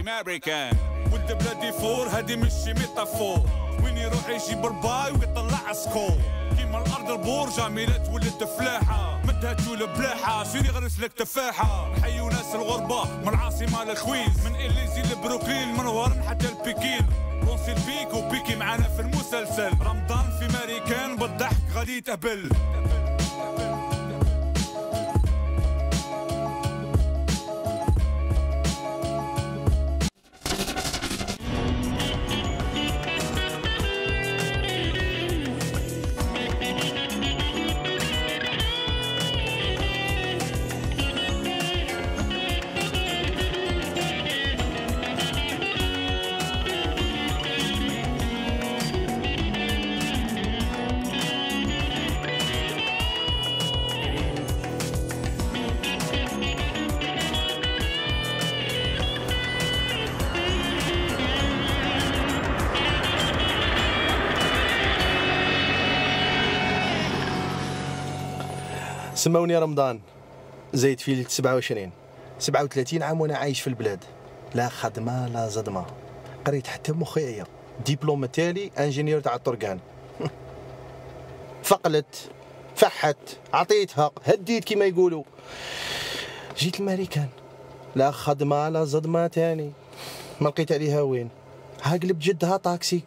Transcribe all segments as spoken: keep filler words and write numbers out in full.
امريكان ولد بلادي فور هادي ماشي ميتافور وين يروح يجيب رباي ويطلع سكور كيما الارض البور جميلات ولد فلاحه مدها تول بلاحه سيري غرس لك تفاحه نحيو ناس الغربه من العاصمه للخويز من اليزي لبروكلين من وارن حتى البكين لونسي البيك وبيكي معانا في المسلسل رمضان في امريكان بالضحك غادي يتهبل. سموني رمضان زايد في سبعة وعشرين سبعة وثلاثين عام وانا عايش في البلاد لا خدمه لا زدمه قريت حتى مخيعيه ديبلوم تالي انجينيور تاع الطرقان فقلت فحت عطيتها هديت كما يقولوا جيت الماريكان لا خدمه لا زدمه تاني ما لقيت عليها وين ها قلب جدها طاكسي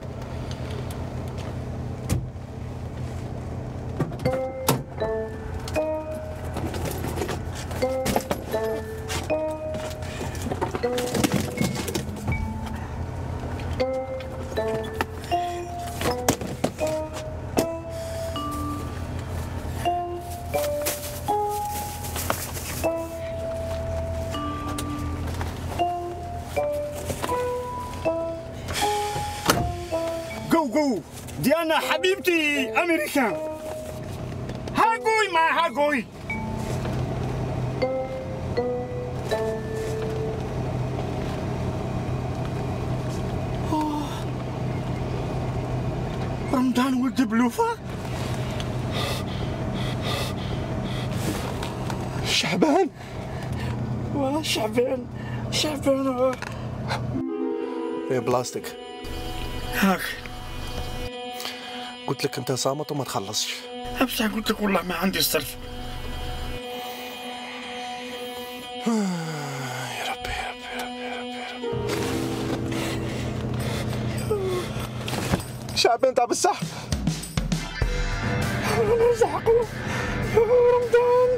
ديانا حبيبتي امريكان هاقوي ما هاقوي رمضان ولد بلوفة شعبان واه شعبان شعبان يا بلاستيك هاك قلت لك انت صامت وما تخلصش بصح قلت لك والله ما عندي الصرف يا ربي يا ربي يا ربي يا ربي يا ربي شعبان تاع بصح زعقوا رمضان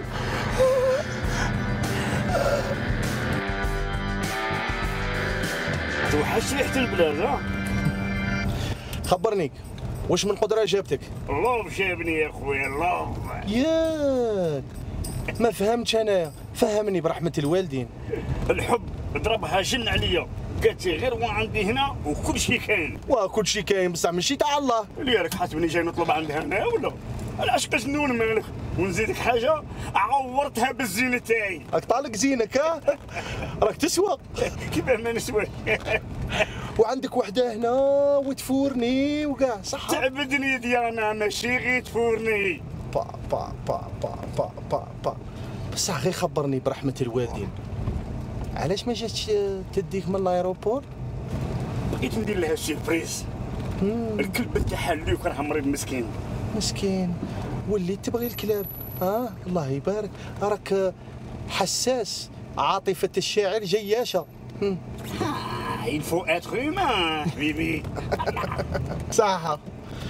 توحش ريحة البلاد ها خبرني واش من قدرة جابتك؟ الله جابني يا خويا الله ياك ما فهمتش انايا فهمني برحمة الوالدين الحب ضربها جن عليا قالت لي غير وعندي هنا وكل شيء كاين وكل شيء كاين بصح ماشي تاع الله اللي راك حاسبني جاي نطلب عندها انا ولا العشق جنون مالك ونزيدك حاجه عورتها بالزينه تاعي راك طالق زينك ها راك تسوى كيفاه ما نسوى وعندك وحده هنا وتفورني وكاع صح تعبدني ديانا ماشي غير تفورني با با با با با با با بصح غير خبرني برحمة الوالدين علاش ما جاتش تديك من الايروبور بغيت ندير لها سيربريز الكلب تاعها اللي راه مريض مسكين مسكين وليت تبغي الكلاب اه الله يبارك راك حساس عاطفة الشاعر جياشة il faut être humain حبيبي صح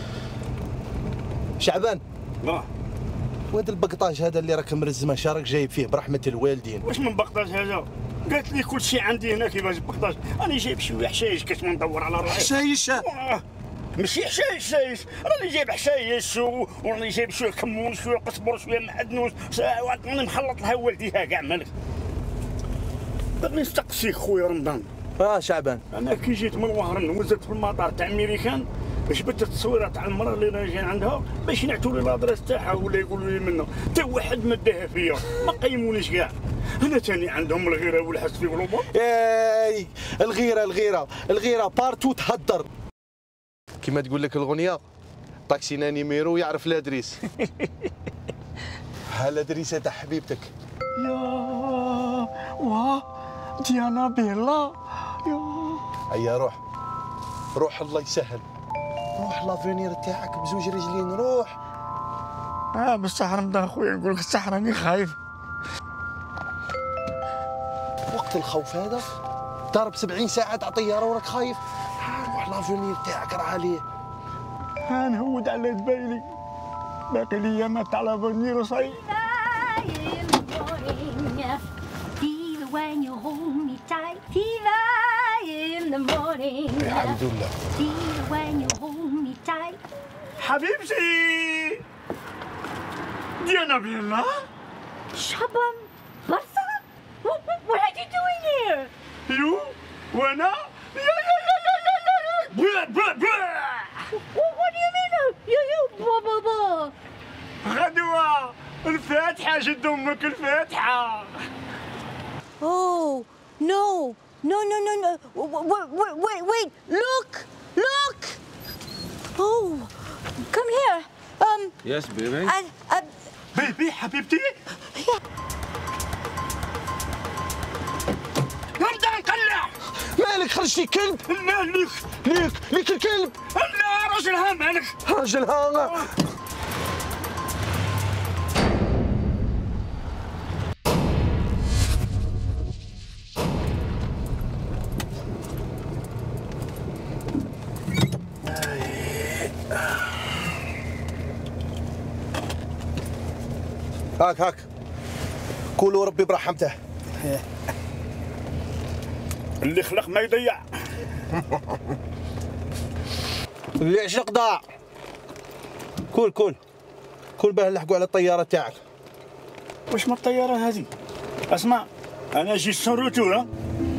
شعبان واه وهذا البقطاج هذا اللي راك مرزمه شارك جايب فيه برحمة الوالدين واش من بقطاج هذا قالت لي كل شيء عندي هنا كيفاش بقطاج انا جايب شويه حشايش كاش ما ندور على روحي حشايش ماشي حشايش حشايش راني جايب حشايش وراني جايب شويه كمون شويه قزبر شويه معدنوس راني مخلط لها والديها كاع مالك بغيت نستقسيك خويا رمضان اه شعبان انا كي جيت من وهران ونزلت في المطار تاع امريكان جبت التصويره تاع المراه اللي رانا جايين عندها باش ينعتوا لي لادريس تاعها ولا يقولوا لي منها حتى واحد مداها فيا ما قيمونيش كاع هنا ثاني عندهم الغيره والحس في قلوبهم اي الغيره الغيره الغيره بارتو تهدر كما تقول لك الاغنيه طاكسينا نيميرو يعرف لادريس ها لادريس تاع حبيبتك يا واه ديانا بيلا هيا روح روح الله يسهل، روح لافونير تاعك بزوج رجلين، روح. اه بصح رمضان خويا نقول لك الصح راني خايف. وقت الخوف هذا ضرب سبعين ساعة تاع طيارة وراك خايف؟ روح لافونير تاعك راه عليه. ها نهود على دبايلي باقي لي ما تاع لافونير وصاي. When you hold me tight, fever in the morning. الحمد لله. Fever when you hold me tight. حبيبتي ديانا بيلا. Shabam, Bartha, what, what, what are you doing here? يو وانا يا يا يا يا يا يا بلا بلا بلا. What, what do you mean? You, you, blah, blah, blah. غدوة الفاتحة جد أمك الفاتحة. Oh, no, no, no, no, no. Wait, wait, wait, wait. Look, look. Oh, come here. Um. Yes, baby. I, I, بيبي حبيبتي. نرجع نقلع. مالك خرجتي كلب؟ لا ليك ليك ليك الكلب. لا راجل ها مالك. راجل ها. هاك هاك قولوا ربي برحمته. اللي خلق ما يضيع. اللي عشق ضاع. كول كول كول باه نلحقوا على الطياره تاعك. واش ما الطياره هذه؟ اسمع انا جيت سروتوره.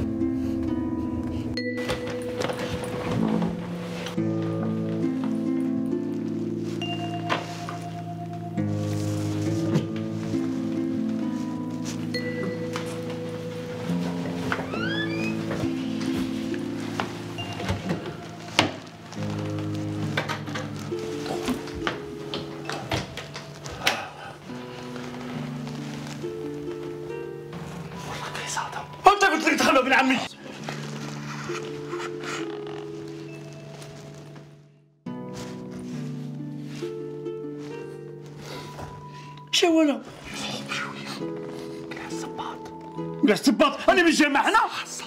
انت قلت لي تخلوا ابن عمي. شو ولا؟ قلع الصباط. قلع الصباط؟ أنا بالجامع هنا؟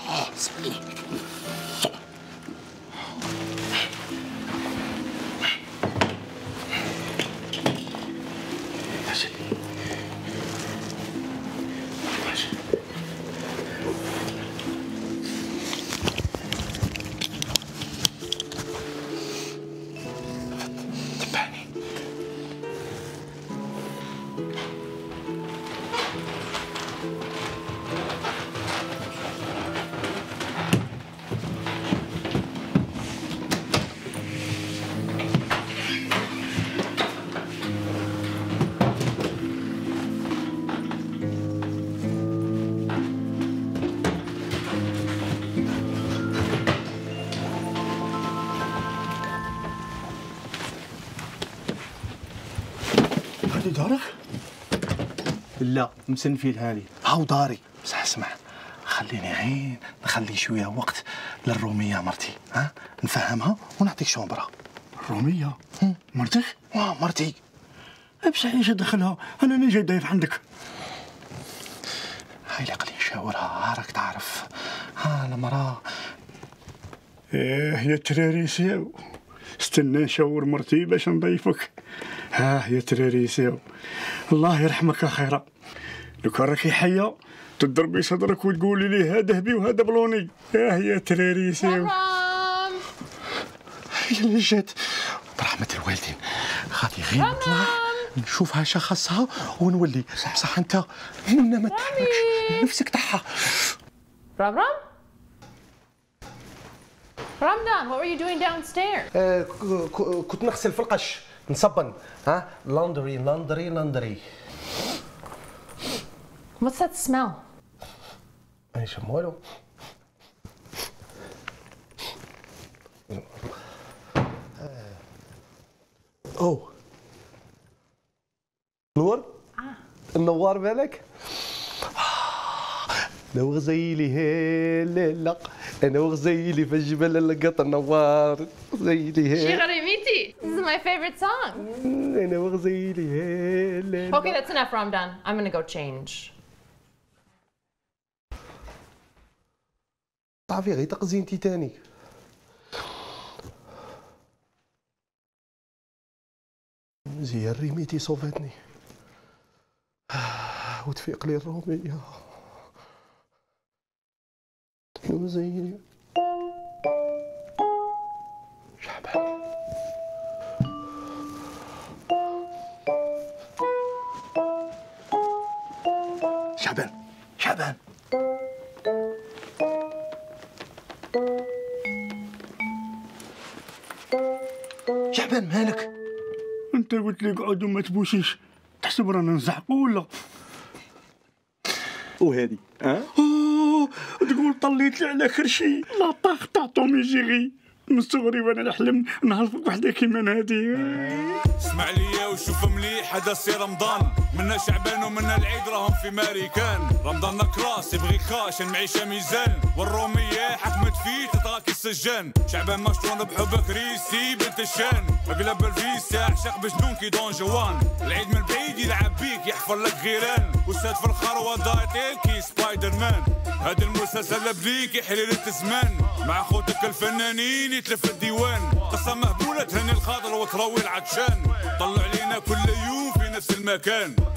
هذه دارك؟ لا مسنفين هذه. هاو داري. بصح اسمع خليني عين نخلي شويه وقت للروميه مرتي، ها نفهمها ونعطيك شومبره. الروميه؟ مرتك؟ واه مرتي. بصح ايش دخلها؟ انا اللي جاي ضيف عندك. هاي اللي قلي نشاورها راك تعرف، ها المراه. ايه يا تراريسيو، استنى نشاور مرتي باش نضيفك. ها يا تراريسيو الله يرحمك اخيرا، لو كان راكي حيه تضربي صدرك وتقولي لي هذا هبي وهذا بلوني. اه يا تراريسيو. هي اللي جات برحمة الوالدين. غادي غير نطلع نشوفها شخصها ونولي. بصح انت ما تحركش نفسك تاعها. Ram Ram? Ramdan, what were you doing downstairs? آه كنت نغسل في القش نصبن. ها لاندري لاندري لاندري. What's that smell? أنا شم والو. أوه نور؟ آه. النوار بالك؟ لو غزيلي هالليلة انا وغزيلي في الجبل لقط النوار غزيلي شغري ميتي. This is my favorite song. انا وغزيلي. Okay, that's enough, Ramadan. I'm gonna go change. طافي غير تقزين تيتانيك. زي الريميتي صوفتني وتفيق لي الرومية وزيني. شعبان شعبان شعبان شعبان مالك؟ انت قلت لي اقعد وما تبوشيش، تحسب رانا نزعقوا ولا؟ وهذه ها؟ اوه تقول طليت لي على كرشي. لا طاق تاع تومي جيري، من صغري وانا نحلم نعرفك وحده كيما هادي. اسمع ليا وشوف مليح، هذا سي رمضان، منا شعبان ومنا العيد راهم في ماريكان. رمضان كراس يبغي كاش، المعيشه ميزان، والروميه حكمت فيه تطاكي السجان. شعبان مشطون بحبك ريسي بنت الشان، اقلب الفيس يعشق بجنون كي دون جوان. العيد من بعيد يلعب بيك يحفر لك غيران، وساد في الخروه دايتيل كي سبايدر مان. هذا المسلسل بليك يحلي الزمان، مع خوتك الفنانين يتلف الديوان. قصه مهبوله تهني الخاطر وتروي العطشان، طلع علينا كل يوم في نفس المكان.